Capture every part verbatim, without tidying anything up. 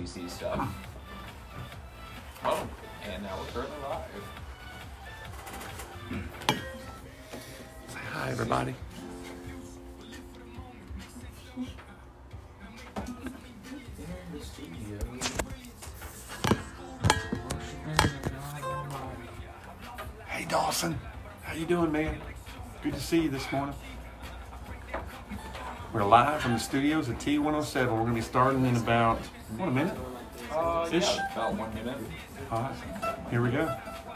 C C stuff. Oh, and now we're currently live. Say hi, everybody. Hey, Dawson. How you doing, man? Good to see you this morning. We're live from the studios at T one oh seven. We're going to be starting in about, what, a minute? Uh, Ish? yeah, about one minute. All right, here we go.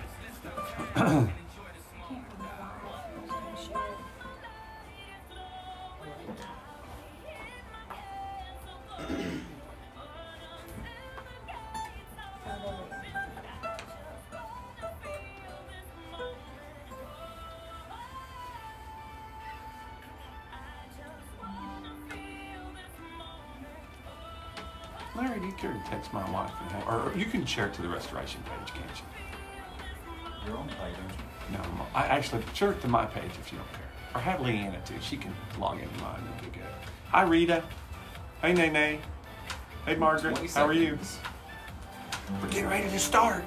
Larry, do you care to text my wife? And have, or you can share it to the Restoration page, can't you? Your own page. No, I actually share it to my page if you don't care. Or have Leanna too. She can log into mine and be good. Hi, Rita. Hey, Nene. Hey, Margaret. How are you? We're getting ready to start.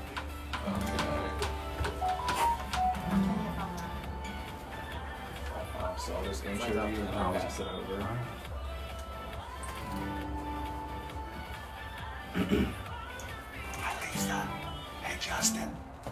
So I'll just go show you and I'll pass it over. Hi, Lisa. Hey, Justin.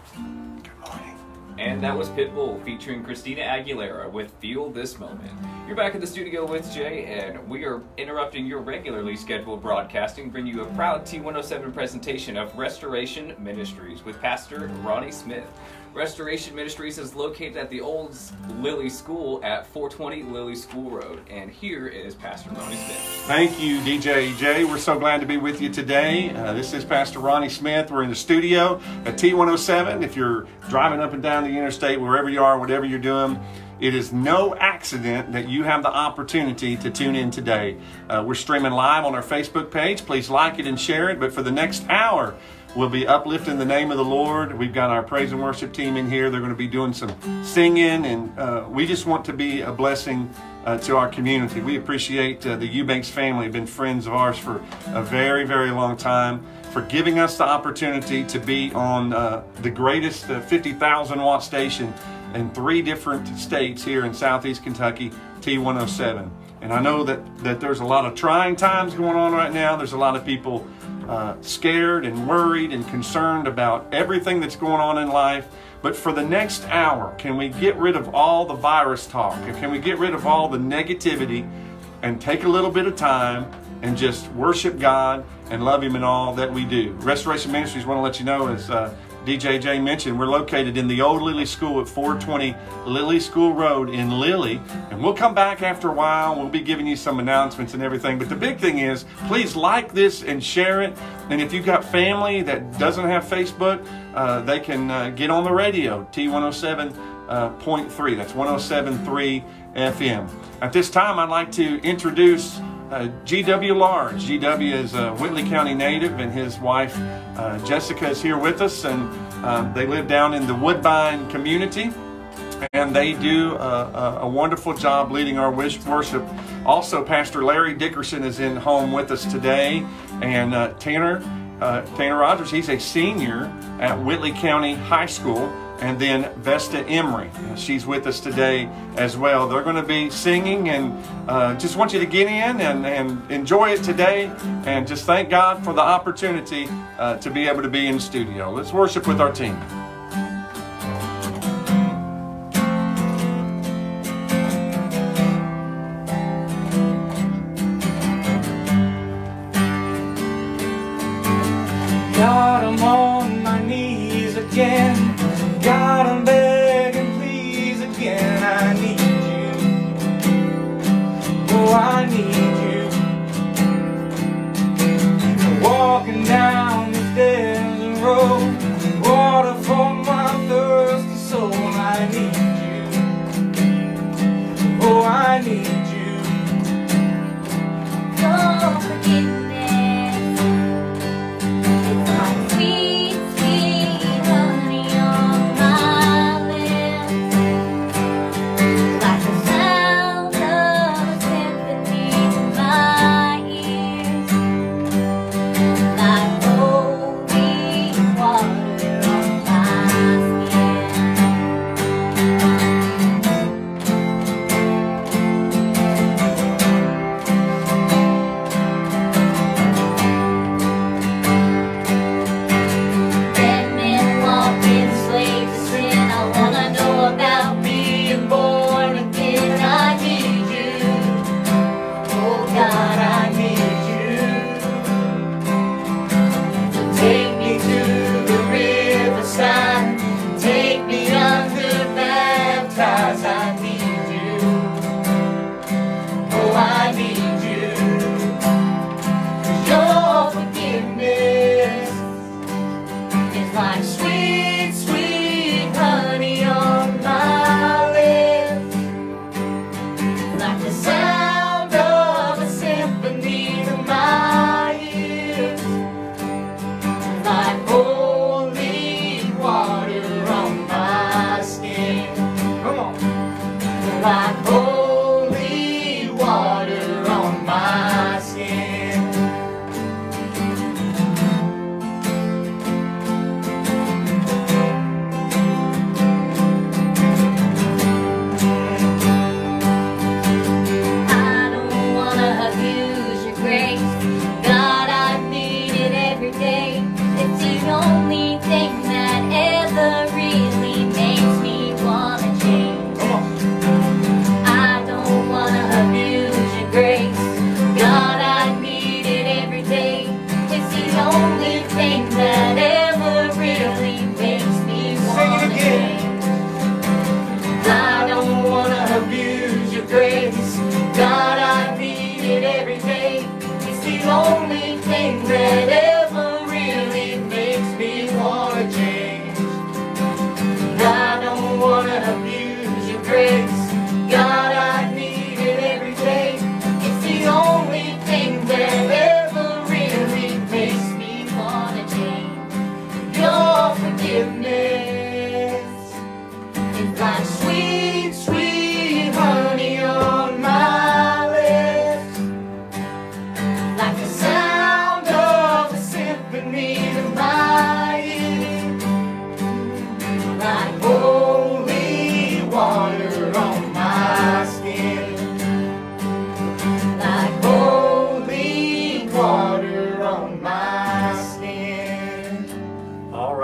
Good morning. And that was Pitbull featuring Christina Aguilera with Feel This Moment. You're back in the studio with Jay, and we are interrupting your regularly scheduled broadcasting, bring you a proud T one oh seven presentation of Restoration Ministries with Pastor Ronnie Smith. Restoration Ministries is located at the old Lilly School at four twenty Lilly School Road. And here is Pastor Ronnie Smith. Thank you, D J Jay. We're so glad to be with you today. Uh, this is Pastor Ronnie Smith. We're in the studio at T one oh seven. If you're driving up and down the interstate, wherever you are, whatever you're doing, it is no accident that you have the opportunity to tune in today. Uh, we're streaming live on our Facebook page. Please like it and share it. But for the next hour, we'll be uplifting the name of the Lord. We've got our praise and worship team in here. They're going to be doing some singing, and uh, we just want to be a blessing uh, to our community. We appreciate uh, the Eubanks family, have been friends of ours for a very, very long time, for giving us the opportunity to be on uh, the greatest uh, fifty thousand watt station in three different states here in Southeast Kentucky, T one oh seven. And I know that, that there's a lot of trying times going on right now. There's a lot of people uh, scared and worried and concerned about everything that's going on in life. But for the next hour, can we get rid of all the virus talk? Can we get rid of all the negativity and take a little bit of time and just worship God and love Him in all that we do? Restoration Ministries want to let you know, as uh, D J J mentioned, we're located in the old Lilly School at four twenty Lilly School Road in Lilly. And we'll come back after a while. We'll be giving you some announcements and everything. But the big thing is, please like this and share it. And if you've got family that doesn't have Facebook, uh, they can uh, get on the radio, T one oh seven point three. That's one oh seven point three F M. At this time, I'd like to introduce Uh, G W Large. G W is a Whitley County native, and his wife uh, Jessica is here with us, and uh, they live down in the Woodbine community, and they do uh, a, a wonderful job leading our worship. Also, Pastor Larry Dickerson is in home with us today, and uh, Tanner uh, Tanner Rogers, he's a senior at Whitley County High School. And then Vesta Emery, she's with us today as well. They're going to be singing, and uh, just want you to get in and, and enjoy it today, and just thank God for the opportunity uh, to be able to be in the studio. Let's worship with our team. God, I'm on my knees again. God, I'm begging, please again. I need you. Oh, I need you. Walking down this desert road, water for my thirsty soul. I need you. Oh, I need you. Your forgiveness is my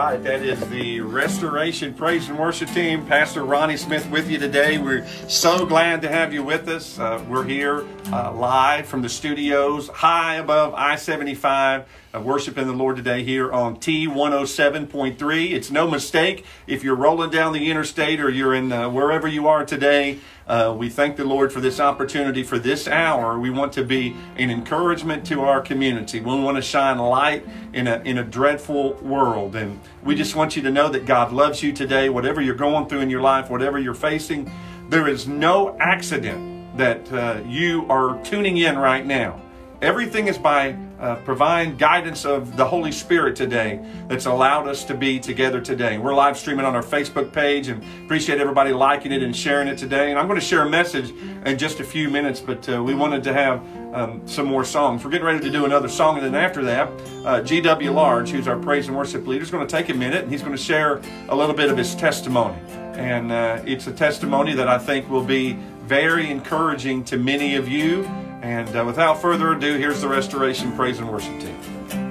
right, that is the Restoration Praise and Worship Team. Pastor Ronnie Smith with you today. We're so glad to have you with us. Uh, we're here uh, live from the studios high above I seventy-five, uh, worshiping the Lord today here on T one oh seven point three. It's no mistake if you're rolling down the interstate or you're in uh, wherever you are today. Uh, we thank the Lord for this opportunity for this hour. We want to be an encouragement to our community. We want to shine light in a in a dreadful world. And we just want you to know that God loves you today. Whatever you're going through in your life, whatever you're facing, there is no accident that uh, you are tuning in right now. Everything is by uh, providing guidance of the Holy Spirit today that's allowed us to be together today. We're live streaming on our Facebook page and appreciate everybody liking it and sharing it today. And I'm going to share a message in just a few minutes, but uh, we wanted to have um, some more songs. We're getting ready to do another song, and then after that, uh, G W Large, who's our praise and worship leader, is going to take a minute and he's going to share a little bit of his testimony. And uh, it's a testimony that I think will be very encouraging to many of you. And uh, without further ado, here's the Restoration Praise and Worship Team.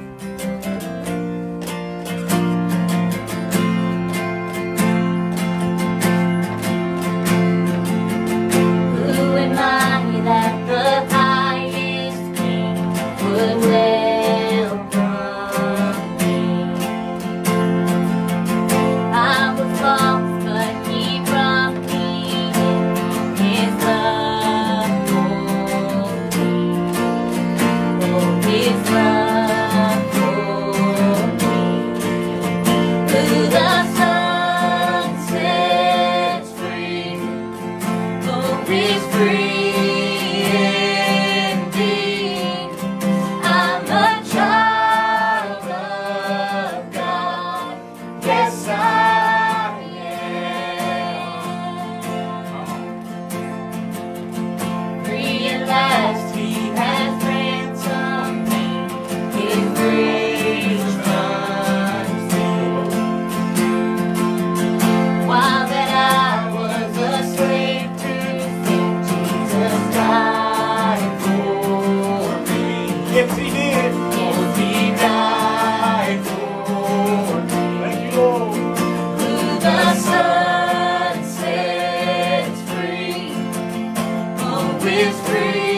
Who am I that the highest King would welcome me? I was lost, but He brought me in His love. His love for me. Who the Son sets free, oh, is free indeed. I'm a child of God, yes I am. Free at last, He has ransomed me. His grace unseen. While that I was a slave to sin, Jesus died for me. Yes, He did. Yes, He died for me. Thank you, Lord. Who the Son sets free, oh, is free.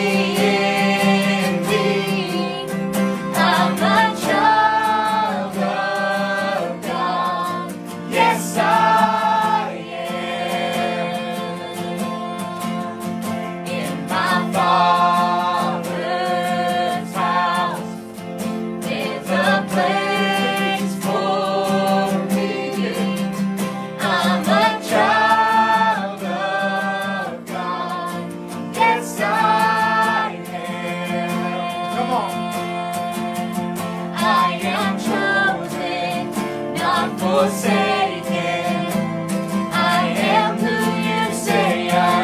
Forsaken, I am who you say I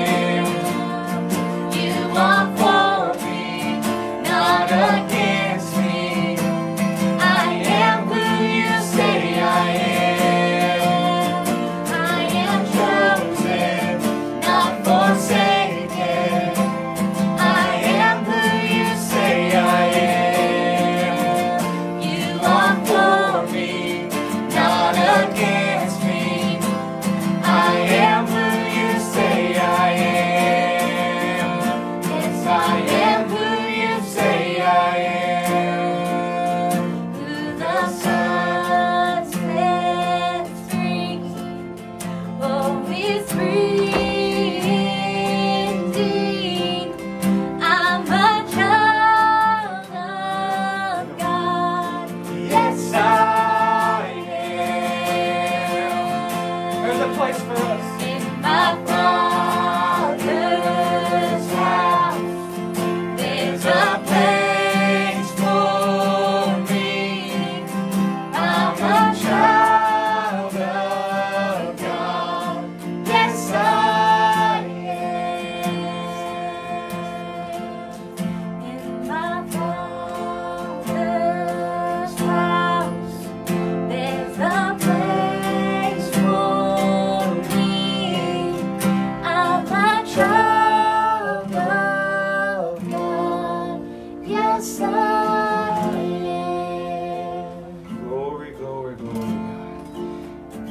am. You are for me, not against me. I am who you say I am. I am chosen, not forsaken. I am who you say I am. You are for me, not against me.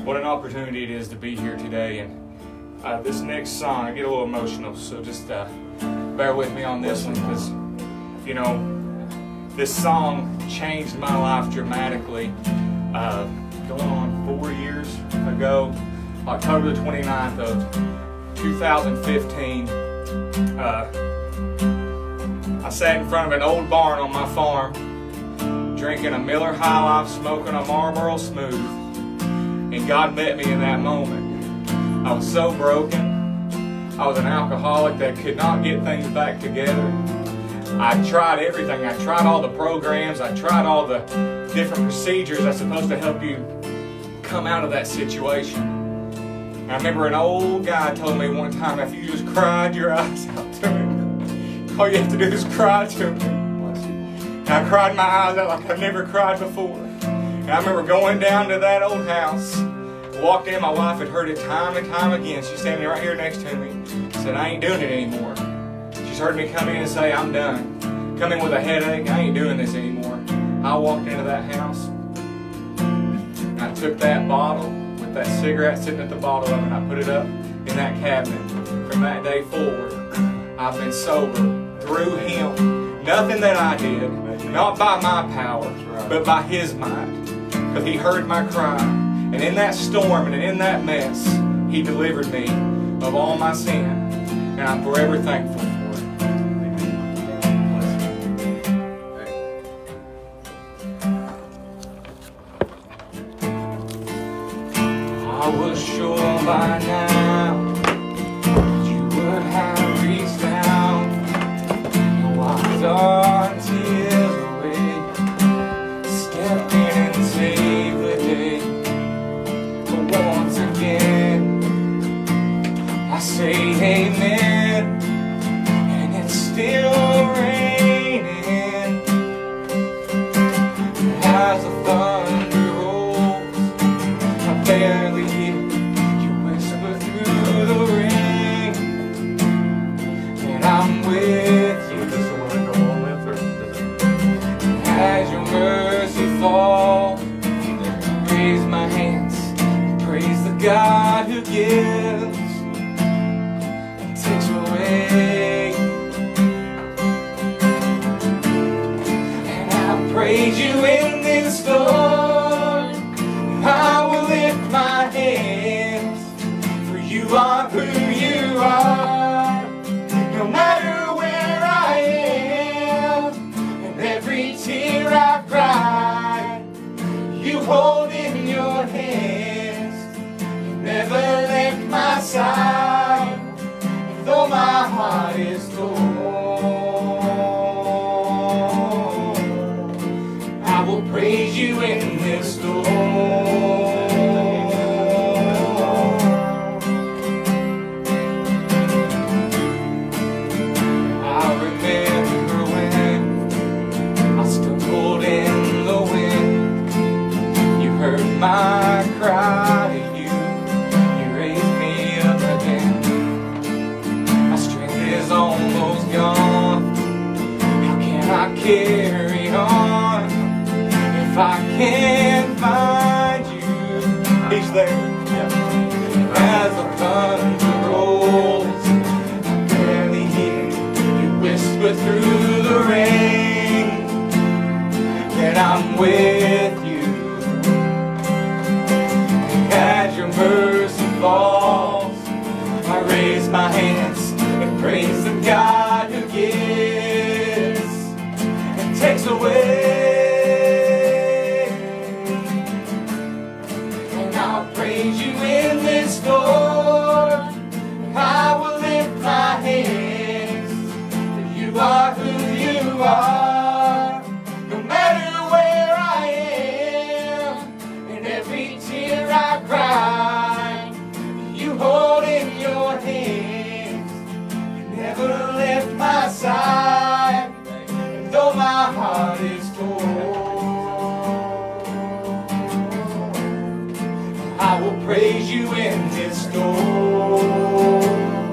what an opportunity it is to be here today. And uh, this next song, I get a little emotional, so just uh, bear with me on this one, because, you know, this song changed my life dramatically. Uh, going on four years ago, October the twenty-ninth of two thousand fifteen, uh, I sat in front of an old barn on my farm, drinking a Miller High Life, smoking a Marlboro Smooth, and God met me in that moment. I was so broken. I was an alcoholic that could not get things back together. I tried everything. I tried all the programs. I tried all the different procedures that's supposed to help you come out of that situation. I remember an old guy told me one time, if you just cried your eyes out to him, all you have to do is cry to him. And I cried my eyes out like I've never cried before. And I remember going down to that old house, walked in, my wife had heard it time and time again. She's standing right here next to me. Said, I ain't doing it anymore. She's heard me come in and say, I'm done. Come in with a headache, I ain't doing this anymore. I walked into that house, and I took that bottle with that cigarette sitting at the bottom of it, and I put it up in that cabinet. From that day forward, I've been sober through Him. Nothing that I did, not by my power, but by His might. Because He heard my cry. And in that storm and in that mess, He delivered me of all my sin. And I'm forever thankful for it. I was sure by now you would have reached down and wiped our tears away, stepped in and saved the day. But once again, I say amen, and it's still raining as the thunder rolls. I barely hear you whisper through the rain, and I'm with you. This is the one I go on with, or As your mercy falls, raise my hands, praise the God who gives and takes away. And I'll praise you in this storm. I will lift my hands, for you are who you are. No matter where I am, and every tear I cry, you hold in your hands. You never left my side, though my heart is torn. I will praise you in this storm. I remember when I stumbled in the wind. You heard my cry to you. You raised me up again. My strength is almost gone. How can I carry on if I can't find you? He's there. As the thunder rolls, I barely hear you whisper through the rain, and I'm with you. As your mercy falls, I raise my hands and praise the God who gives and takes away. And I'll praise you in this storm. I will lift my hands, for you are who you are. No matter where I am, and every tear I cry, you hold in your hands. You never left my side, and though my heart is torn, I will praise you in this storm.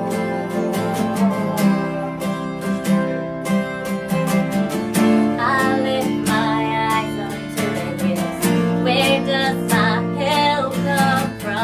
I lift my eyes unto the hills. Where does my help come from?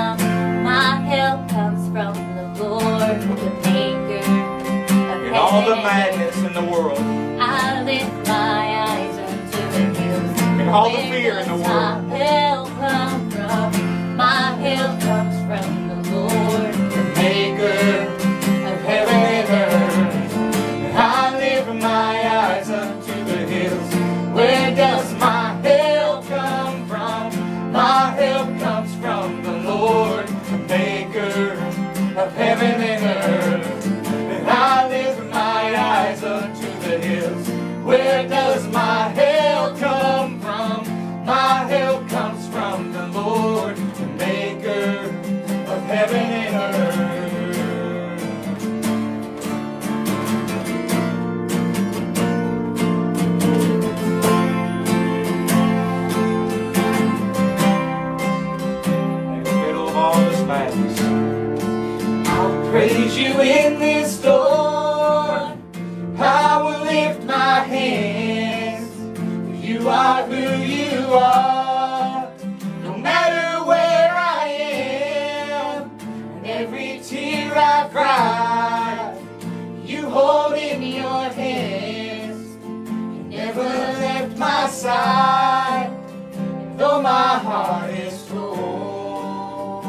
all the fear in the Where does world. my help come from? My help comes from the Lord, the Maker of heaven and earth. I lift my eyes up to the hills. Where does my help come from? My help comes from the Lord, the Maker of heaven and earth. And I lift my eyes up to the hills. Where does my help come from? My help comes from the Lord, the Maker of heaven and earth. In the middle of all this madness, I'll praise you in this storm. I will lift my hands. For you are who you are. No matter where I am, and every tear I cry, you hold in your hands. You never left my side, and though my heart is torn,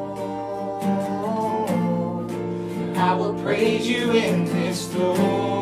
I will praise you in this storm.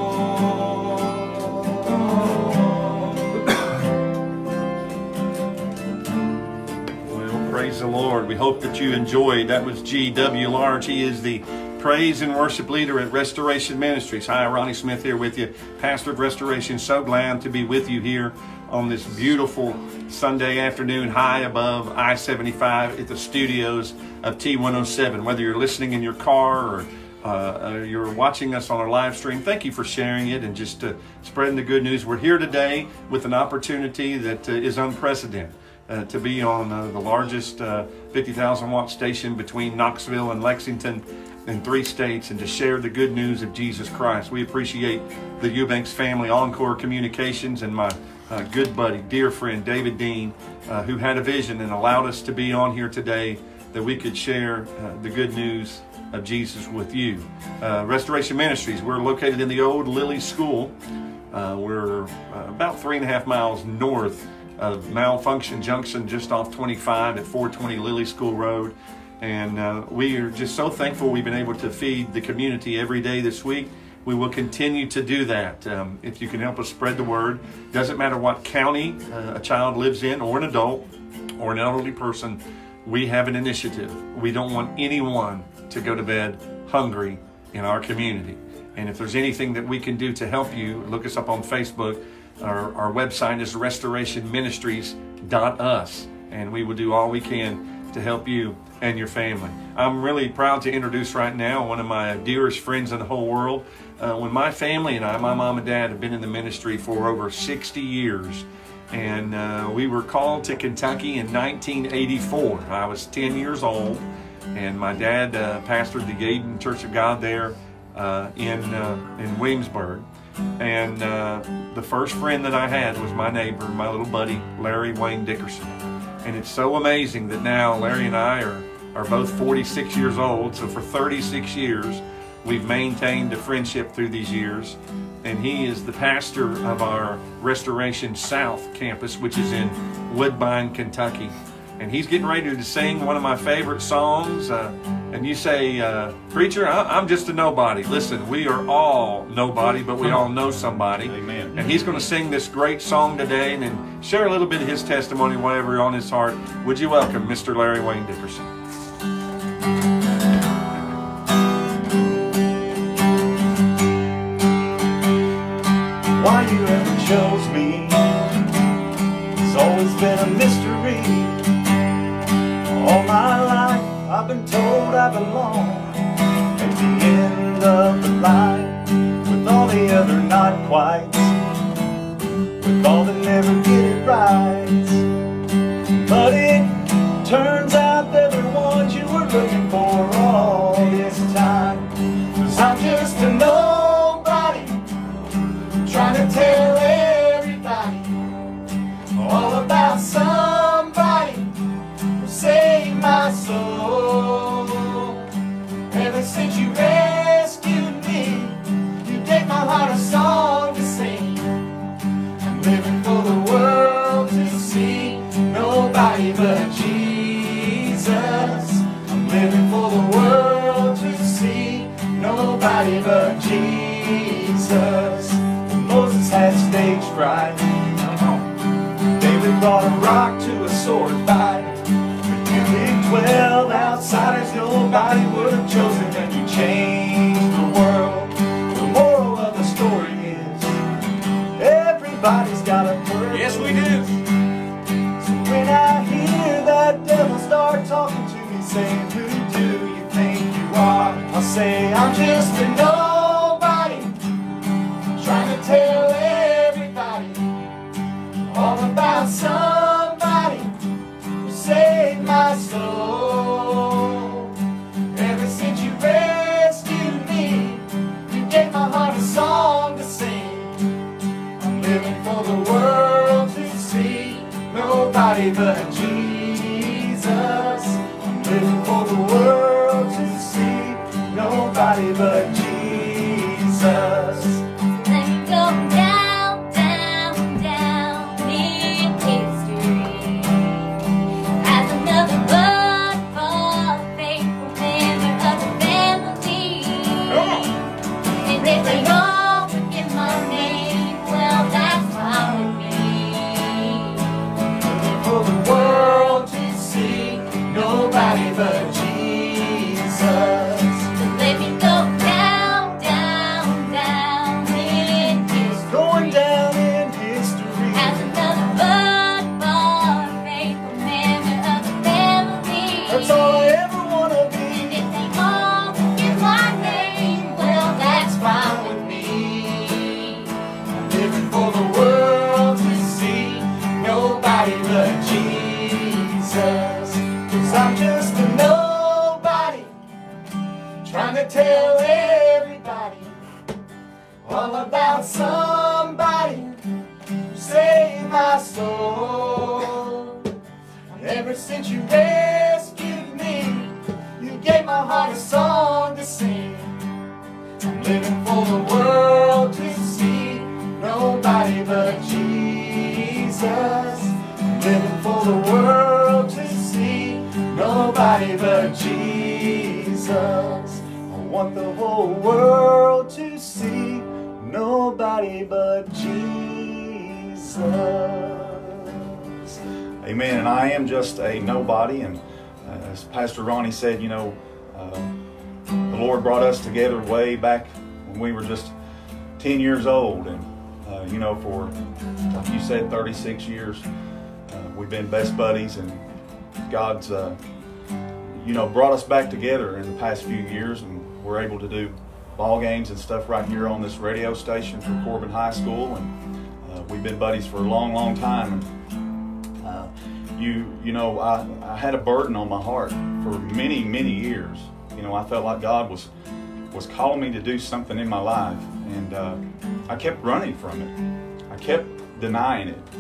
Well, praise the Lord. We hope that you enjoyed. That was G W Large. He is the praise and worship leader at Restoration Ministries. Hi, Ronnie Smith here with you, pastor of Restoration. So glad to be with you here on this beautiful Sunday afternoon high above I seventy-five at the studios of T one oh seven. Whether you're listening in your car or uh, uh, you're watching us on our live stream, thank you for sharing it and just uh, spreading the good news. We're here today with an opportunity that uh, is unprecedented. Uh, to be on uh, the largest uh, fifty thousand watt station between Knoxville and Lexington in three states, and to share the good news of Jesus Christ. We appreciate the Eubanks family, Encore Communications, and my uh, good buddy, dear friend, David Dean, uh, who had a vision and allowed us to be on here today that we could share uh, the good news of Jesus with you. Uh, Restoration Ministries, we're located in the old Lilly School. Uh, we're uh, about three and a half miles north of Malfunction Junction, just off twenty-five at four twenty Lilly School Road. And uh, we are just so thankful we've been able to feed the community every day this week. We will continue to do that. Um, if you can help us spread the word, doesn't matter what county uh, a child lives in, or an adult, or an elderly person, we have an initiative. We don't want anyone to go to bed hungry in our community. And if there's anything that we can do to help you, look us up on Facebook. Our, our website is restoration ministries dot us, and we will do all we can to help you and your family. I'm really proud to introduce right now one of my dearest friends in the whole world. Uh, when my family and I, my mom and dad, have been in the ministry for over sixty years, and uh, we were called to Kentucky in nineteen eighty-four. I was ten years old, and my dad uh, pastored the Gaden Church of God there uh, in, uh, in Williamsburg. And uh, the first friend that I had was my neighbor, my little buddy, Larry Wayne Dickerson. And it's so amazing that now Larry and I are, are both forty-six years old. So for thirty-six years, we've maintained a friendship through these years. And he is the pastor of our Restoration South campus, which is in Woodbine, Kentucky. And he's getting ready to sing one of my favorite songs. Uh, and you say, uh, preacher, I I'm just a nobody. Listen, we are all nobody, but we all know somebody. Amen. And he's going to sing this great song today and then share a little bit of his testimony, whatever on his heart. Would you welcome Mister Larry Wayne Dickerson? Why you ever chose me has always been a mystery. All my life I've been told I belong at the end of the line, with all the other not quite, with all that never get it right. But it turns out they're the ones you were looking for all this time. 'Cause I'm just a nobody, trying to tell everybody all about somebody who saved my soul. Ever since you rescued me, you gave my heart a song to sing. I'm living for the world. brought a rock to a sword fight. If you picked twelve outsiders nobody would have chosen, then you changed the world. The moral of the story is everybody's got a purpose. Yes, we do. So when I hear that devil start talking to me, saying, who do you think you are? I'll say, I'm just a nobody, trying to tell everybody all about somebody who saved my soul. Ever since you rescued me, you gave my heart a song to sing. I'm living for the world to see, nobody but Jesus. I'm living for the world to see, nobody but Jesus. Let me go down, down, down in history as another blood-bought, faithful member of the family. And if they all forget my name, well, that's fine with me. Living for the world to see, nobody but Jesus. Let me go down, down, down in history Going down in history. as another blood-bought, faithful member of the family. That's all I ever want to be. And if they all forget my name, well, that's fine with me. Living for the world to see, nobody but Jesus. 'Cause I'm just a nobody, trying to tell everybody all about somebody who saved my soul. Ever since you rescued me, you gave my heart a song to sing. I'm living for the world to see, nobody but Jesus. I'm living for the world to see, nobody but Jesus. I want the whole world to see, nobody but Jesus. Amen. And I am just a nobody. And uh, as Pastor Ronnie said, you know, uh, the Lord brought us together way back when we were just ten years old. And, uh, you know, for, like you said, thirty-six years, uh, we've been best buddies. And God's, uh, you know, brought us back together in the past few years. And we're able to do ball games and stuff right here on this radio station for Corbin High School. And uh, we've been buddies for a long, long time. And, uh, you, you know, I, I had a burden on my heart for many, many years. You know, I felt like God was was calling me to do something in my life, and uh, I kept running from it. I kept denying it.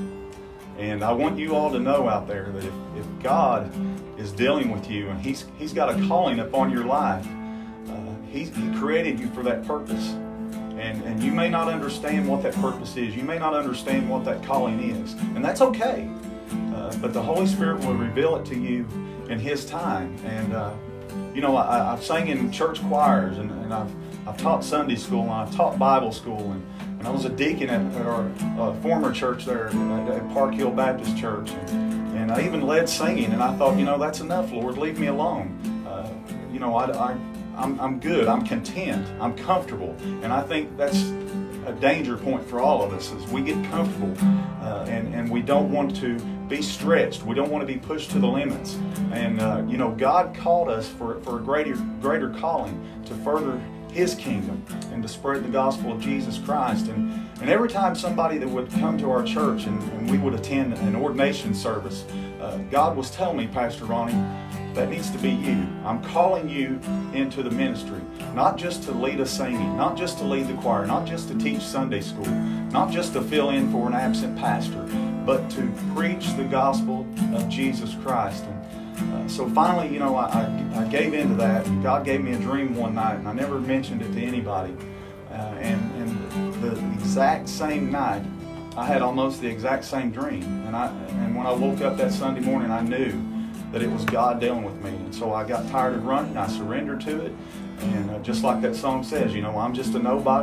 And I want you all to know out there that if, if God is dealing with you and He's He's got a calling upon your life, uh, he's, He created you for that purpose. And, and you may not understand what that purpose is. You may not understand what that calling is. And that's okay. Uh, but the Holy Spirit will reveal it to you in His time. And uh, you know, I, I've sang in church choirs, and, and I've, I've taught Sunday school, and I've taught Bible school, and, and I was a deacon at, at our uh, former church there at, at Park Hill Baptist Church, and, and I even led singing, and I thought, you know, that's enough, Lord, leave me alone. Uh, you know, I, I, I'm, I'm good, I'm content, I'm comfortable, and I think that's a danger point for all of us, is we get comfortable, uh, and, and we don't want to be stretched. We don't want to be pushed to the limits. And uh, you know, God called us for, for a greater greater calling to further His kingdom and to spread the gospel of Jesus Christ. And, and every time somebody that would come to our church and, and we would attend an ordination service, uh, God was telling me, Pastor Ronnie, that needs to be you. I'm calling you into the ministry, not just to lead us singing, not just to lead the choir, not just to teach Sunday school, not just to fill in for an absent pastor, but to preach the gospel of Jesus Christ. And uh, so finally, you know, I, I, I gave into that. God gave me a dream one night, and I never mentioned it to anybody. Uh, and, and the exact same night, I had almost the exact same dream. And, I, and when I woke up that Sunday morning, I knew that it was God dealing with me. And so I got tired of running. I surrendered to it. And uh, just like that song says, you know, I'm just a nobody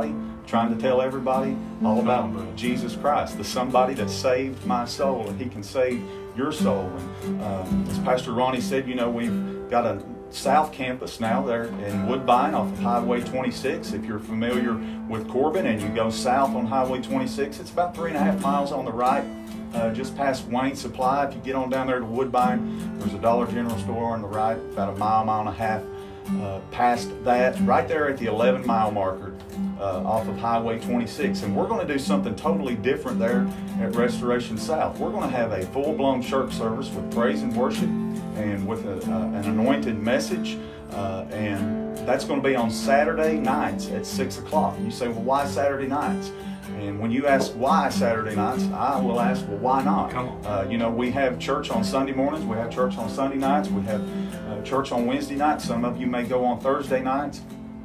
trying to tell everybody all about Jesus Christ, the somebody that saved my soul, and He can save your soul. And um, as Pastor Ronnie said, you know, we've got a South Campus now there in Woodbine off of Highway twenty-six. If you're familiar with Corbin and you go south on Highway twenty-six, it's about three and a half miles on the right, uh, just past Wayne Supply. If you get on down there to Woodbine, there's a Dollar General store on the right, about a mile, mile and a half uh, past that, right there at the eleven mile marker uh, off of Highway twenty-six. And we're going to do something totally different there at Restoration South. We're going to have a full-blown church service with praise and worship and with a, uh, an anointed message, uh, and that's going to be on Saturday nights at six o'clock. You say, well, why Saturday nights? And when you ask why Saturday nights, I will ask, well, why not? Come on. Uh, you know, we have church on Sunday mornings, we have church on Sunday nights, we have uh, church on Wednesday nights. Some of you may go on Thursday nights.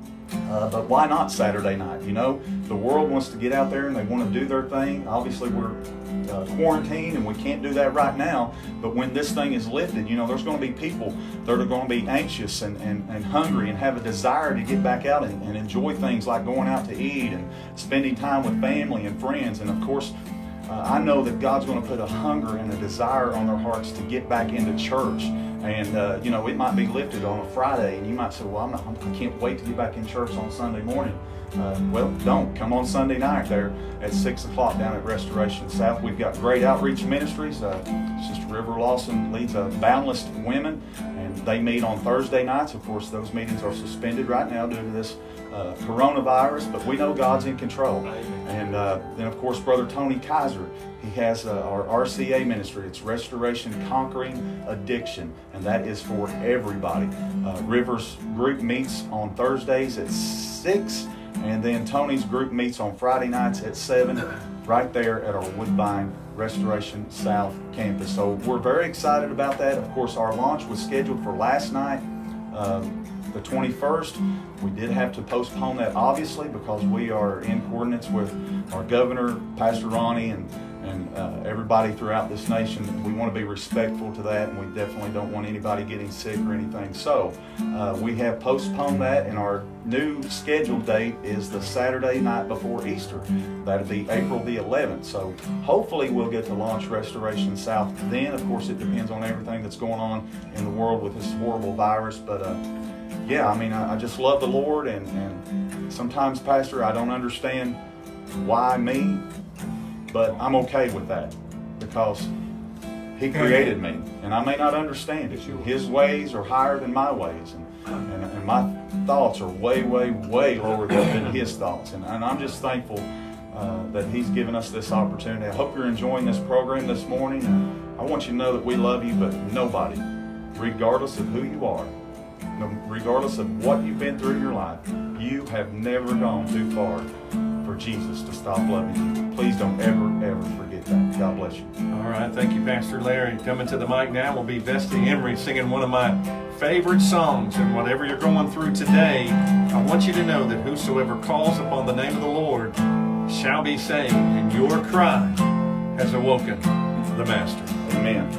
Uh, but why not Saturday night? You know, the world wants to get out there and they want to do their thing. Obviously, we're uh, quarantined and we can't do that right now. But when this thing is lifted, you know, there's going to be people that are going to be anxious and, and, and hungry and have a desire to get back out and, and enjoy things like going out to eat and spending time with family and friends. And of course, uh, I know that God's going to put a hunger and a desire on their hearts to get back into church. And, uh, you know, it might be lifted on a Friday, and you might say, well, I'm not, I can't wait to get back in church on Sunday morning. Uh, well, don't. Come on Sunday night there at six o'clock down at Restoration South. We've got great outreach ministries. Uh, Sister River Lawson leads a Boundless Women, and they meet on Thursday nights. Of course, those meetings are suspended right now due to this uh, coronavirus, but we know God's in control. And uh, then, of course, Brother Tony Kaiser, he has uh, our R C A ministry. It's Restoration Conquering Addiction, and that is for everybody. Uh, River's group meets on Thursdays at six, and then Tony's group meets on Friday nights at seven, right there at our Woodbine Restoration South campus. So we're very excited about that. Of course, our launch was scheduled for last night, um, the twenty-first. We did have to postpone that, obviously, because we are in coordinates with our governor, Pastor Ronnie, and and uh, everybody throughout this nation. We want to be respectful to that, and we definitely don't want anybody getting sick or anything. So uh, we have postponed that, and our new scheduled date is the Saturday night before Easter. That'll be April the eleventh. So hopefully we'll get to launch Restoration South then. Of course, it depends on everything that's going on in the world with this horrible virus. But uh, yeah, I mean, I, I just love the Lord, and, and sometimes, Pastor, I don't understand why me. But I'm okay with that because He created me, and I may not understand it. His ways are higher than my ways, and, and, and my thoughts are way, way, way lower than His thoughts. And, and I'm just thankful uh, that He's given us this opportunity. I hope you're enjoying this program this morning. I want you to know that we love you, but nobody, regardless of who you are, regardless of what you've been through in your life, you have never gone too far for Jesus to stop loving you. Please don't ever, ever forget that. God bless you. All right, thank you, Pastor Larry. Coming to the mic now will be Vesti Emery singing one of my favorite songs. And whatever you're going through today, I want you to know that whosoever calls upon the name of the Lord shall be saved, and your cry has awoken the Master. Amen.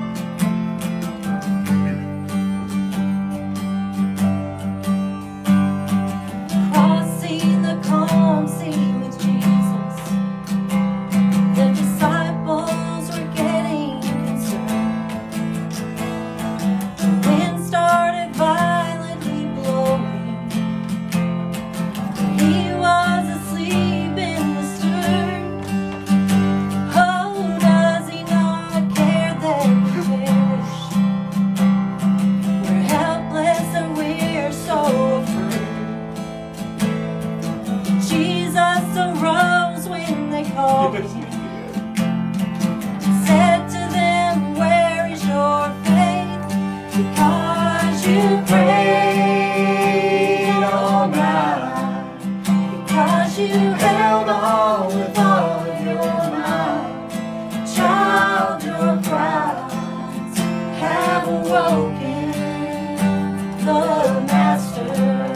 Said to them, where is your faith? Because you prayed all night, because you held on with all of your might. Child, your cries have awoken the Master.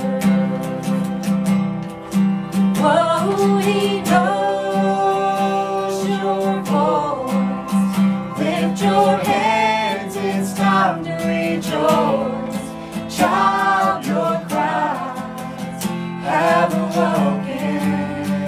Whoa, He knows your hands, it's time to rejoice. Child, your cries have awoken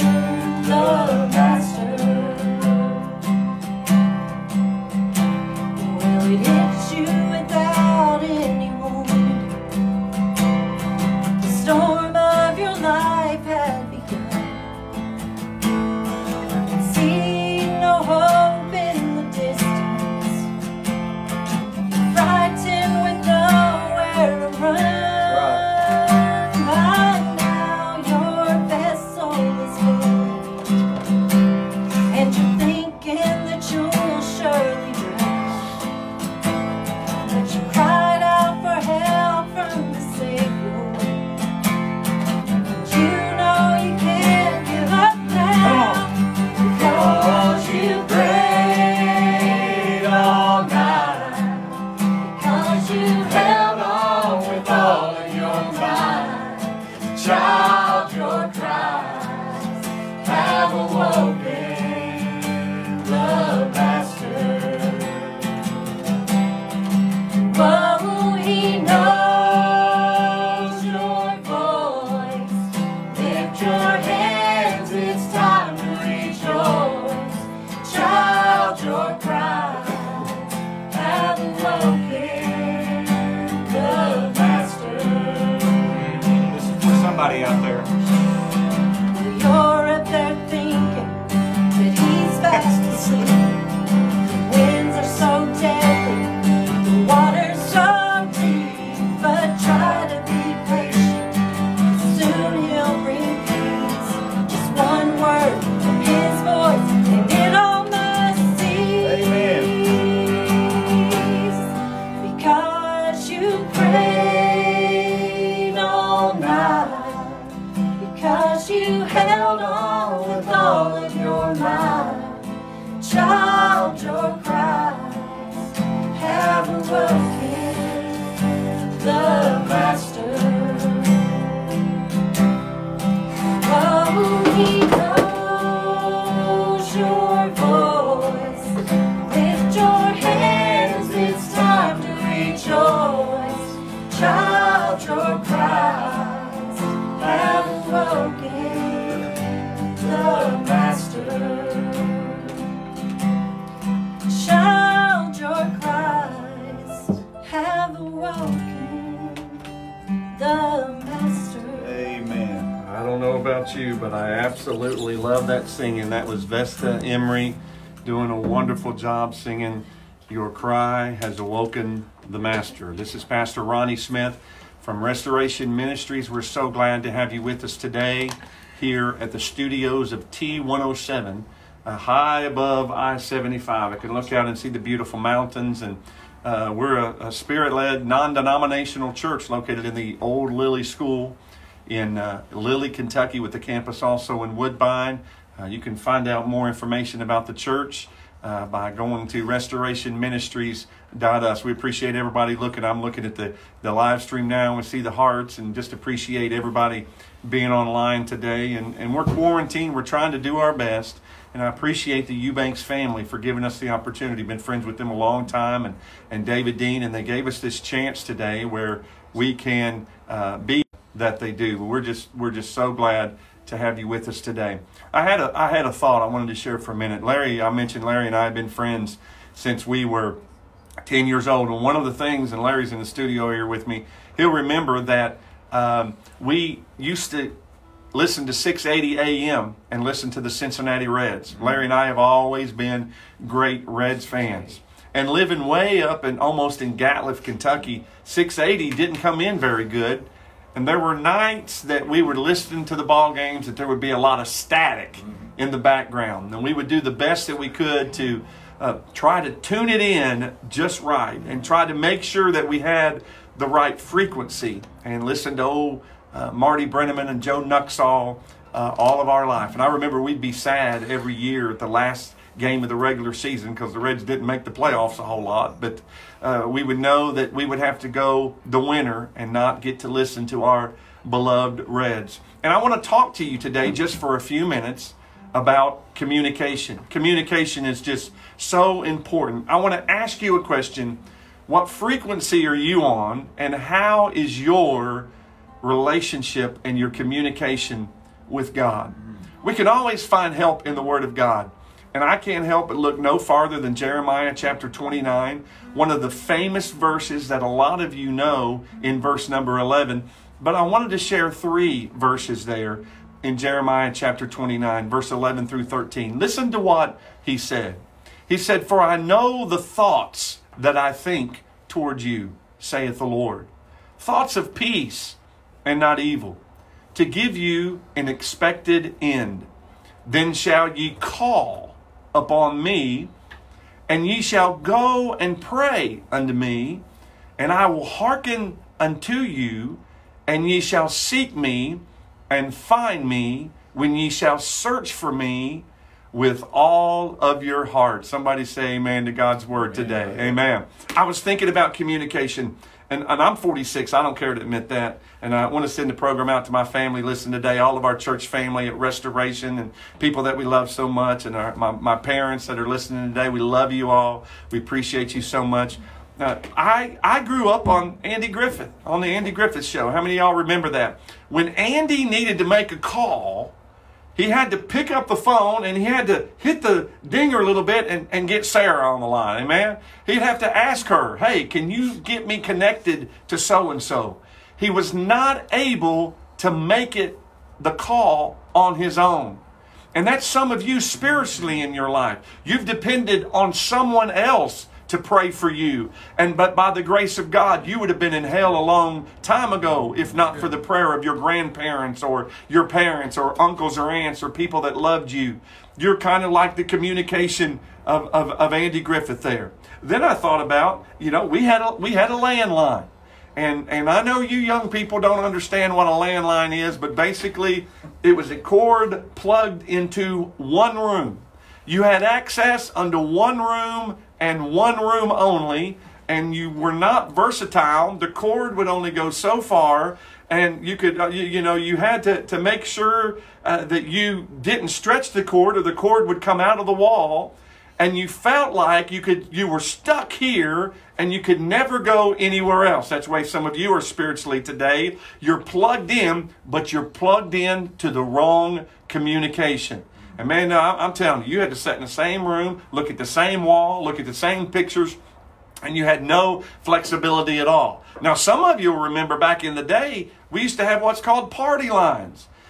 about you, but I absolutely love that singing. That was Vesta Emery doing a wonderful job singing Your Cry Has Awoken the Master. This is Pastor Ronnie Smith from Restoration Ministries. We're so glad to have you with us today here at the studios of T one oh seven, uh, high above I seventy-five. I can look out and see the beautiful mountains, and uh, we're a, a spirit-led, non-denominational church located in the Old Lily School in uh, Lilly, Kentucky, with the campus also in Woodbine. Uh, you can find out more information about the church uh, by going to restoration ministries dot u s. We appreciate everybody looking. I'm looking at the, the live stream now and see the hearts, and just appreciate everybody being online today. And, and we're quarantined. We're trying to do our best. And I appreciate the Eubanks family for giving us the opportunity. Been friends with them a long time, and, and David Dean, and they gave us this chance today where we can uh, be that they do. We're just we're just so glad to have you with us today. I had a I had a thought I wanted to share for a minute. Larry, I mentioned Larry and I have been friends since we were ten years old. And one of the things, and Larry's in the studio here with me, he'll remember that um, we used to listen to six eighty A M and listen to the Cincinnati Reds. Larry and I have always been great Reds fans. And living way up and almost in Gatliff, Kentucky, six eighty didn't come in very good. And there were nights that we would listen to the ball games that there would be a lot of static in the background. And we would do the best that we could to uh, try to tune it in just right and try to make sure that we had the right frequency and listen to old uh, Marty Brenneman and Joe Nuxall uh, all of our life. And I remember we'd be sad every year at the last game of the regular season because the Reds didn't make the playoffs a whole lot, but uh, we would know that we would have to go the winner and not get to listen to our beloved Reds. And I want to talk to you today just for a few minutes about communication. Communication is just so important. I want to ask you a question. What frequency are you on, and how is your relationship and your communication with God? We can always find help in the Word of God. And I can't help but look no farther than Jeremiah chapter twenty-nine, one of the famous verses that a lot of you know in verse number eleven. But I wanted to share three verses there in Jeremiah chapter twenty-nine, verse eleven through thirteen. Listen to what he said. He said, "For I know the thoughts that I think toward you, saith the Lord, thoughts of peace and not evil, to give you an expected end. Then shall ye call upon me, and ye shall go and pray unto me, and I will hearken unto you, and ye shall seek me and find me when ye shall search for me with all of your heart." Somebody say amen to God's word today. Amen. Amen. I was thinking about communication, and, and I'm forty-six. I don't care to admit that. And I want to send the program out to my family. Listen today, all of our church family at Restoration and people that we love so much, and our, my, my parents that are listening today. We love you all. We appreciate you so much. Uh, I, I grew up on Andy Griffith, on the Andy Griffith Show. How many of y'all remember that? When Andy needed to make a call, he had to pick up the phone and he had to hit the dinger a little bit and, and get Sarah on the line. Amen? He'd have to ask her, "Hey, can you get me connected to so-and-so?" He was not able to make it the call on his own. And that's some of you spiritually in your life. You've depended on someone else to pray for you. And but by the grace of God, you would have been in hell a long time ago if not for the prayer of your grandparents or your parents or uncles or aunts or people that loved you. You're kind of like the communication of, of, of Andy Griffith there. Then I thought about, you know, we had a, we had a landline. And, and I know you young people don't understand what a landline is, but basically it was a cord plugged into one room. You had access unto one room and one room only, and you were not versatile. The cord would only go so far, and you could, uh, you, you know, you had to, to make sure uh, that you didn't stretch the cord or the cord would come out of the wall, and you felt like you could, you were stuck here and you could never go anywhere else. That's the way some of you are spiritually today. You're plugged in, but you're plugged in to the wrong communication. And man, no, I'm telling you, you had to sit in the same room, look at the same wall, look at the same pictures, and you had no flexibility at all. Now, some of you will remember back in the day, we used to have what's called party lines.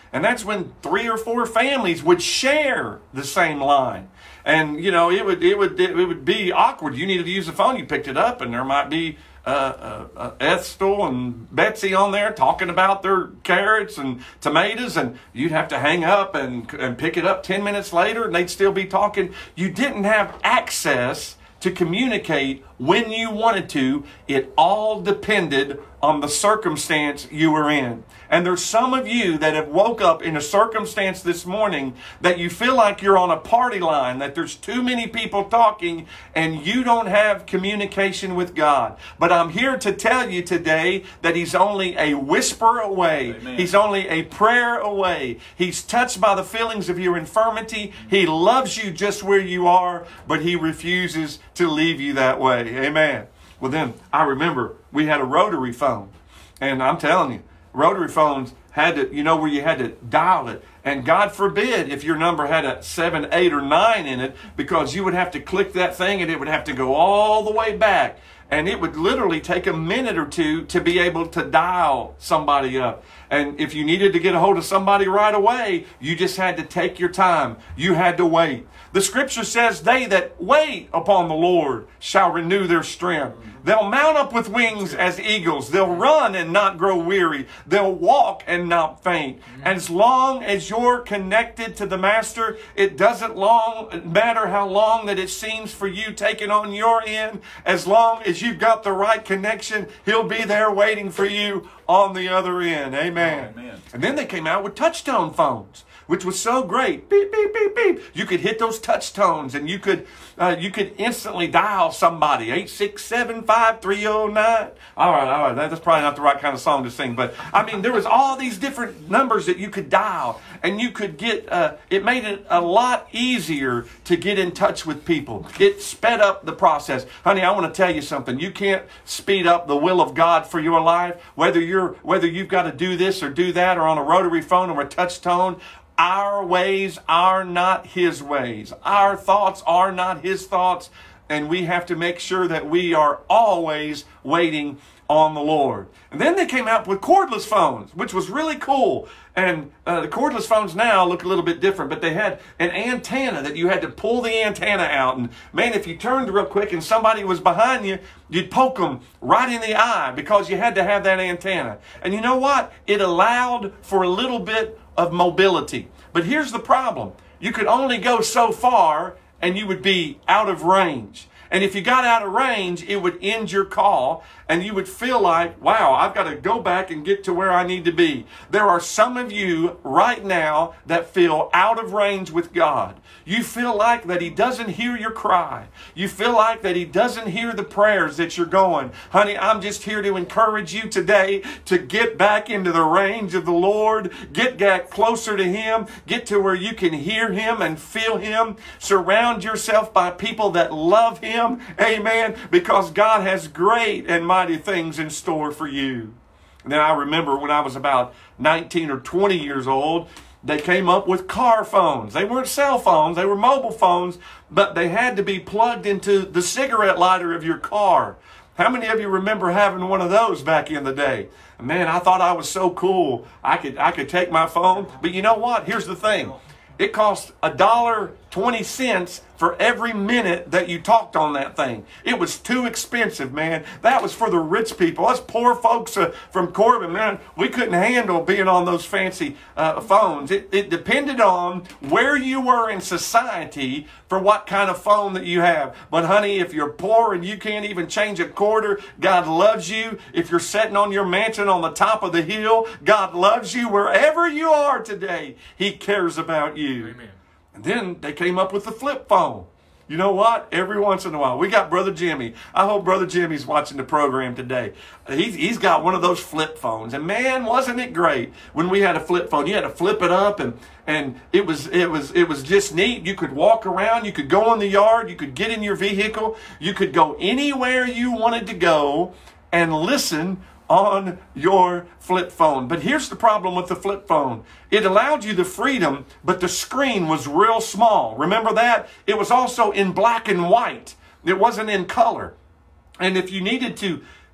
And that's when three or four families would share the same line. And, you know, it would, it would, it would be awkward. You needed to use the phone, you picked it up, and there might be uh, uh, uh, Ethel and Betsy on there talking about their carrots and tomatoes, and you'd have to hang up and, and pick it up ten minutes later, and they'd still be talking. You didn't have access to communicate when you wanted to. It all depended on the circumstance you were in. And there's some of you that have woke up in a circumstance this morning that you feel like you're on a party line, that there's too many people talking and you don't have communication with God. But I'm here to tell you today that He's only a whisper away. Amen. He's only a prayer away. He's touched by the feelings of your infirmity. He loves you just where you are, but He refuses to leave you that way. Amen. Well, then I remember we had a rotary phone, and I'm telling you, rotary phones had to, you know, where you had to dial it. And God forbid if your number had a seven, eight, or nine in it, because you would have to click that thing and it would have to go all the way back. And it would literally take a minute or two to be able to dial somebody up. And if you needed to get a hold of somebody right away, you just had to take your time. You had to wait. The scripture says, they that wait upon the Lord shall renew their strength. They'll mount up with wings as eagles. They'll run and not grow weary. They'll walk and not faint. As long as you're connected to the Master, it doesn't long matter how long that it seems for you taking on your end. As long as you've got the right connection, He'll be there waiting for you on the other end. Amen. Amen. And then they came out with touch-tone phones, which was so great. Beep, beep, beep, beep. You could hit those touch tones and you could uh, you could instantly dial somebody. eight six seven, five three oh nine. All right, all right. That's probably not the right kind of song to sing. But, I mean, there was all these different numbers that you could dial. And you could get, uh, it made it a lot easier to get in touch with people. It sped up the process. Honey, I want to tell you something. You can't speed up the will of God for your life. Whether you're, whether you've got to do this or do that, or on a rotary phone or a touch tone, our ways are not His ways. Our thoughts are not His thoughts. And we have to make sure that we are always waiting on the Lord. And then they came out with cordless phones, which was really cool. And uh, the cordless phones now look a little bit different, but they had an antenna that you had to pull the antenna out. And man, if you turned real quick and somebody was behind you, you'd poke them right in the eye because you had to have that antenna. And you know what? It allowed for a little bit of mobility. But here's the problem. You could only go so far and you would be out of range. And if you got out of range, it would end your call, and you would feel like, wow, I've got to go back and get to where I need to be. There are some of you right now that feel out of range with God. You feel like that He doesn't hear your cry. You feel like that He doesn't hear the prayers that you're going. Honey, I'm just here to encourage you today to get back into the range of the Lord. Get back closer to Him. Get to where you can hear Him and feel Him. Surround yourself by people that love Him. Amen. Because God has great and mighty things in store for you. And then I remember when I was about nineteen or twenty years old, they came up with car phones. They weren't cell phones, they were mobile phones, but they had to be plugged into the cigarette lighter of your car. How many of you remember having one of those back in the day? Man, I thought I was so cool. I could I could take my phone, but you know what? Here's the thing. It cost a dollar twenty cents for every minute that you talked on that thing. It was too expensive, man. That was for the rich people. Us poor folks uh, from Corbin, man, we couldn't handle being on those fancy uh, phones. It, it depended on where you were in society for what kind of phone that you have. But honey, if you're poor and you can't even change a quarter, God loves you. If you're sitting on your mansion on the top of the hill, God loves you. Wherever you are today, He cares about you. Amen. And then they came up with the flip phone. You know what? Every once in a while, we got Brother Jimmy. I hope Brother Jimmy's watching the program today. He's, he's got one of those flip phones. And man, wasn't it great when we had a flip phone. You had to flip it up, and, and it was, it was, it was just neat. You could walk around. You could go in the yard. You could get in your vehicle. You could go anywhere you wanted to go and listen on your flip phone. But here's the problem with the flip phone. It allowed you the freedom, but the screen was real small. Remember that? It was also in black and white. It wasn't in color. And if you needed to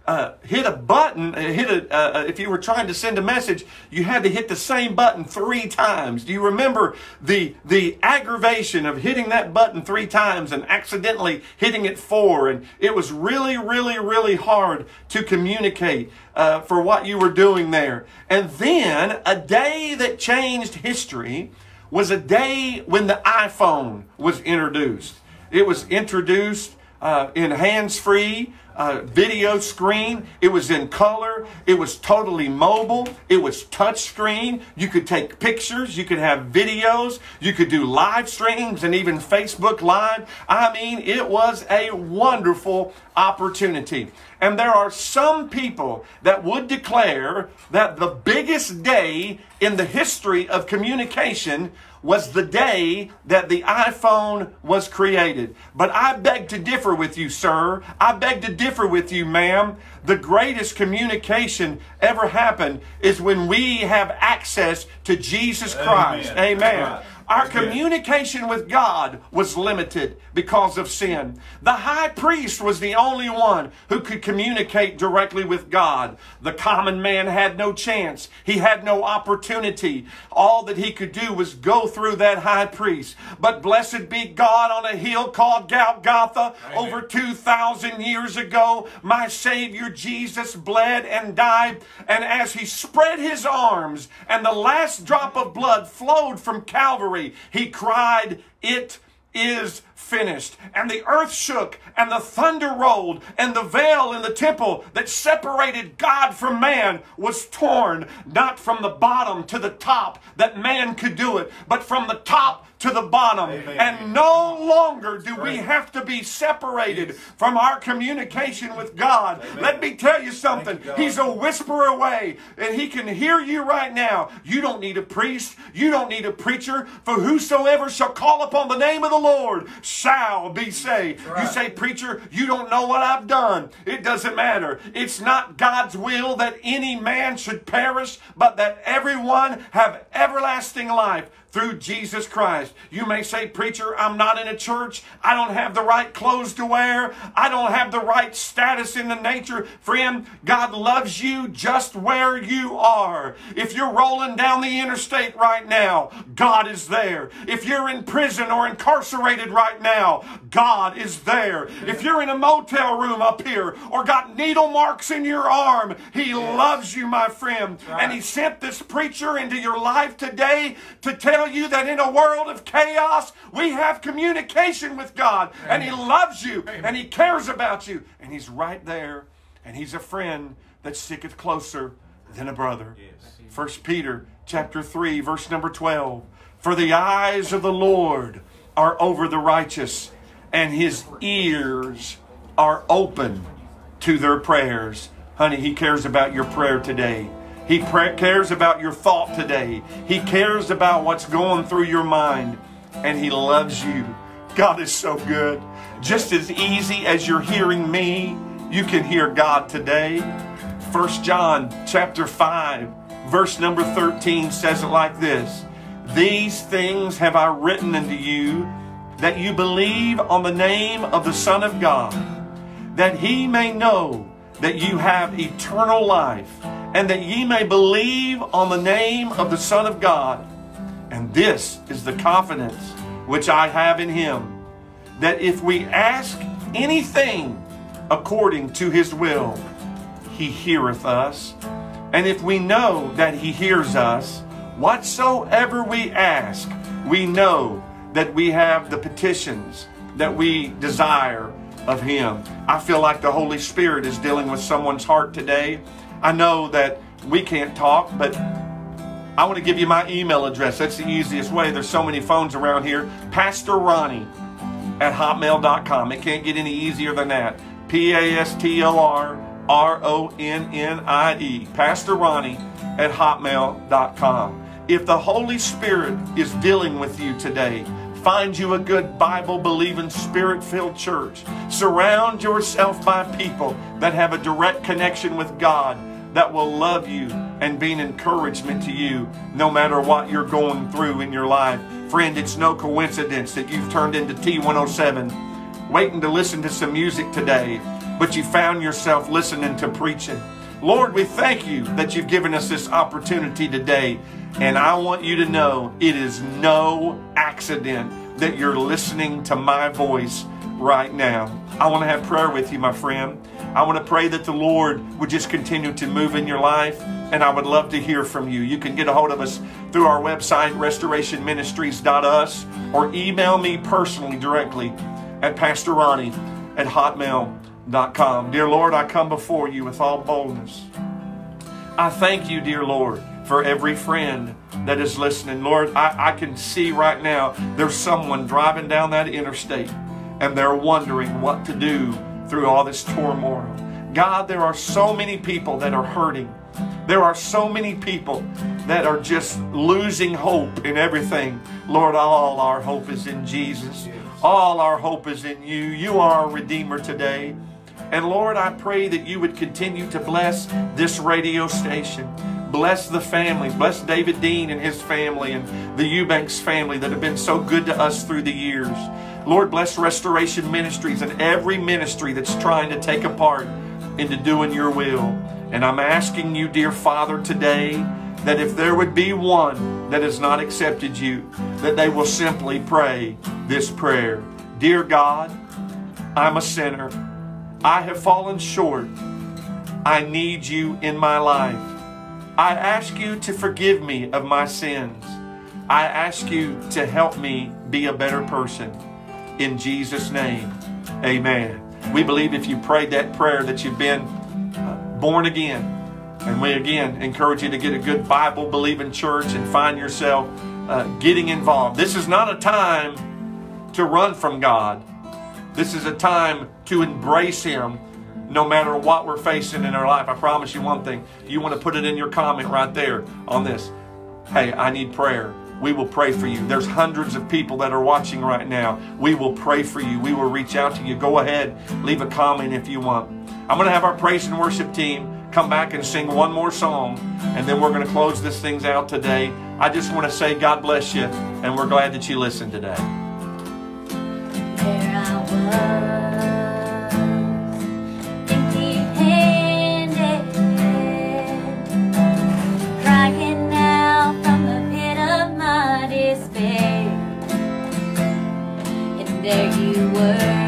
uh, hit a button, hit a, uh, if you were trying to send a message, you had to hit the same button three times. Do you remember the, the aggravation of hitting that button three times and accidentally hitting it four? And it was really, really, really hard to communicate uh, for what you were doing there. And then a day that changed history was a day when the iPhone was introduced. It was introduced uh, in hands-free uh, video screen. It was in color. It was totally mobile. It was touch screen. You could take pictures. You could have videos. You could do live streams and even Facebook Live. I mean, it was a wonderful opportunity. And there are some people that would declare that the biggest day in the history of communication was the day that the iPhone was created. But I beg to differ with you, sir. I beg to differ with you, ma'am. The greatest communication ever happened is when we have access to Jesus Christ. Amen. Amen. Right. Our communication with God was limited because of sin. The high priest was the only one who could communicate directly with God. The common man had no chance. He had no opportunity. All that he could do was go through that high priest. But blessed be God, on a hill called Golgotha, Amen. Over two thousand years ago, my Savior Jesus bled and died. And as he spread his arms and the last drop of blood flowed from Calvary, he cried, "It is finished." And the earth shook and the thunder rolled and the veil in the temple that separated God from man was torn, not from the bottom to the top that man could do it, but from the top to the bottom. Amen. And no longer do we have to be separated yes. from our communication with God. Amen. Let me tell you something. You, He's a whisper away and He can hear you right now. You don't need a priest. You don't need a preacher. For whosoever shall call upon the name of the Lord shall be saved. Right. You say, preacher, you don't know what I've done. It doesn't matter. It's not God's will that any man should perish, but that everyone have everlasting life through Jesus Christ. You may say, preacher, I'm not in a church. I don't have the right clothes to wear. I don't have the right status in the nature. Friend, God loves you just where you are. If you're rolling down the interstate right now, God is there. If you're in prison or incarcerated right now, God is there. If you're in a motel room up here or got needle marks in your arm, He yes. loves you, my friend. Right. And He sent this preacher into your life today to tell you that in a world of chaos, we have communication with God. Amen. And He loves you. Amen. And He cares about you. And He's right there. And He's a friend that sticketh closer than a brother. Yes. First Peter chapter three, verse number twelve. For the eyes of the Lord are over the righteous, and His ears are open to their prayers. Honey, He cares about your prayer today. He cares about your thought today. He cares about what's going through your mind. And He loves you. God is so good. Just as easy as you're hearing me, you can hear God today. First John chapter five, verse number thirteen says it like this. These things have I written unto you, that you believe on the name of the Son of God, that He may know that you have eternal life, and that ye may believe on the name of the Son of God. And this is the confidence which I have in Him, that if we ask anything according to His will, He heareth us. And if we know that He hears us, whatsoever we ask, we know that we have the petitions that we desire of Him. I feel like the Holy Spirit is dealing with someone's heart today. I know that we can't talk, but I want to give you my email address. That's the easiest way. There's so many phones around here. Pastor Ronnie at hotmail dot com. It can't get any easier than that. P A S T O R R O N N I E. Pastor Ronnie at hotmail dot com. If the Holy Spirit is dealing with you today, find you a good Bible-believing, Spirit-filled church. Surround yourself by people that have a direct connection with God, that will love you and be an encouragement to you no matter what you're going through in your life. Friend, it's no coincidence that you've turned into T one oh seven, waiting to listen to some music today. but you found yourself listening to preaching. Lord, we thank you that you've given us this opportunity today. And I want you to know it is no accident that you're listening to my voice right now. I want to have prayer with you, my friend. I want to pray that the Lord would just continue to move in your life, and I would love to hear from you. You can get a hold of us through our website, restoration ministries dot u s, or email me personally directly at Pastor Ronnie at hotmail dot com. Dear Lord, I come before you with all boldness. I thank you, dear Lord, for every friend that is listening. Lord, I, I can see right now there's someone driving down that interstate and they're wondering what to do through all this turmoil. God, there are so many people that are hurting. There are so many people that are just losing hope in everything. Lord, all our hope is in Jesus. All our hope is in you. You are our Redeemer today. And Lord, I pray that you would continue to bless this radio station. Bless the families. Bless David Dean and his family and the Eubanks family that have been so good to us through the years. Lord, bless Restoration Ministries and every ministry that's trying to take a part into doing your will. And I'm asking you, dear Father, today that if there would be one that has not accepted you, that they will simply pray this prayer. Dear God, I'm a sinner. I have fallen short. I need you in my life. I ask you to forgive me of my sins. I ask you to help me be a better person. In Jesus' name, amen. We believe if you prayed that prayer that you've been born again. And we again encourage you to get a good Bible-believing church and find yourself uh, getting involved. This is not a time to run from God. This is a time to embrace Him no matter what we're facing in our life. I promise you one thing. You want to put it in your comment right there on this. Hey, I need prayer. We will pray for you. There's hundreds of people that are watching right now. We will pray for you. We will reach out to you. Go ahead, leave a comment if you want. I'm going to have our praise and worship team come back and sing one more song, and then we're going to close this things out today. I just want to say God bless you, and we're glad that you listened today. There I was, empty-handed, crying out from the pit of my despair, and there you were.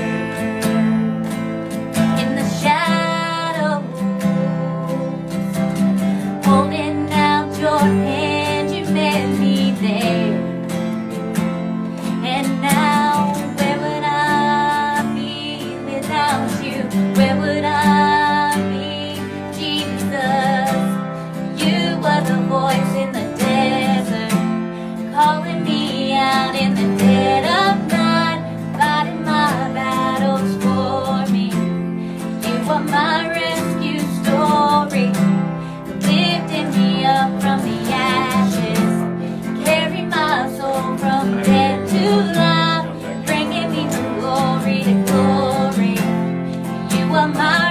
My rescue story, lifting me up from the ashes, carry my soul from death to life, bringing me from glory to glory. You are my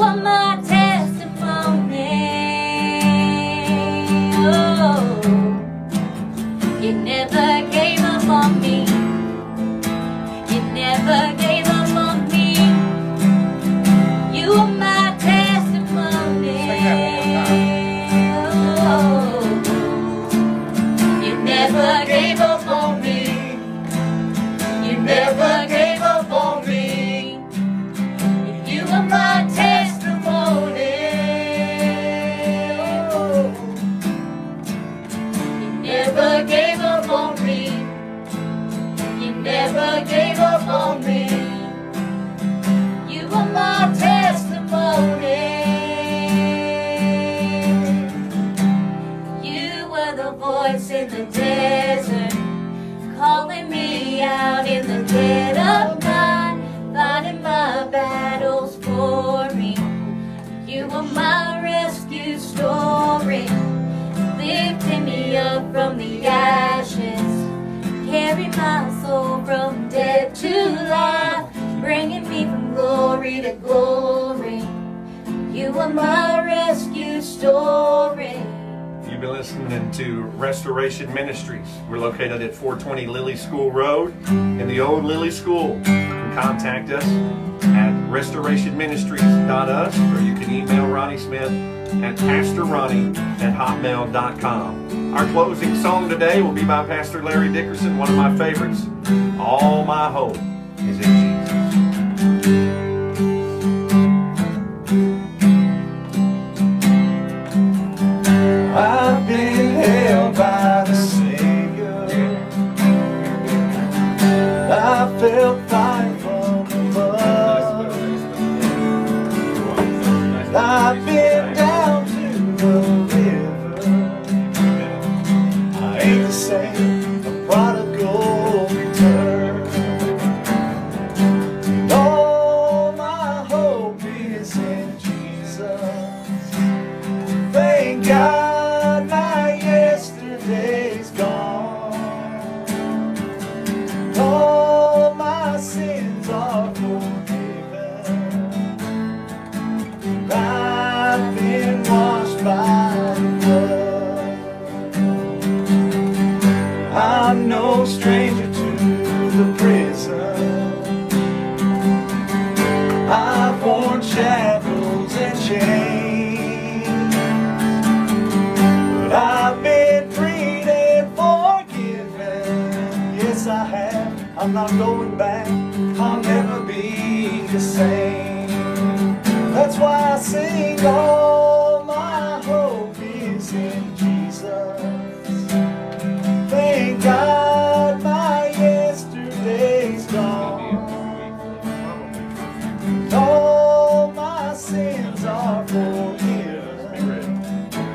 are my testimony. Oh, you never gave up on me. You never gave up on me. You are my testimony. Oh, you never gave up on me. You never gave up on me. You are my testimony. Oh, you never gave up on me. You never gave up on me. You are my testimony. You were the voice in the desert, calling me out in the dead of night, fighting my battles for me. You are my rescue story, lifting me up from the ashes, carry my soul from death to life, bringing me from glory to glory. You are my rescue story. You've been listening to Restoration Ministries. We're located at four twenty Lily School Road in the old Lily School. You can contact us at restoration ministries dot u s, or you can email Ronnie Smith at pastor ronnie at hotmail dot com. Our closing song today will be by Pastor Larry Dickerson, one of my favorites. All my hope is in Jesus. I've been held by the Savior. I felt fire from above. I've been down to the river. I ain't the same, a prodigal return. And all my hope is in Jesus. Thank God my yesterday's gone. All my sins are forgiven. I've been washed by the blood. I'm no stranger to the prison. I've worn shackles and chains, but I've been freed and forgiven. Yes, I have. I'm not going back. I'll never be the same. That's why I sing, all my hope is in Jesus. Thank God my yesterday's gone. And all my sins are forgiven.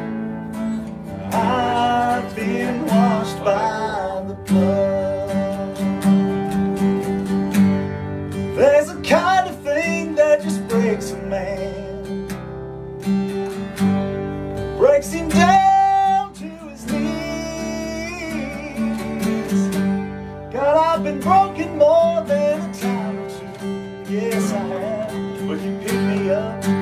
I've been washed by the blood. There's a kind of thing that just breaks a man, breaks him down to his knees. God, I've been broken more than a time or two. Yes, I have, but you pick me up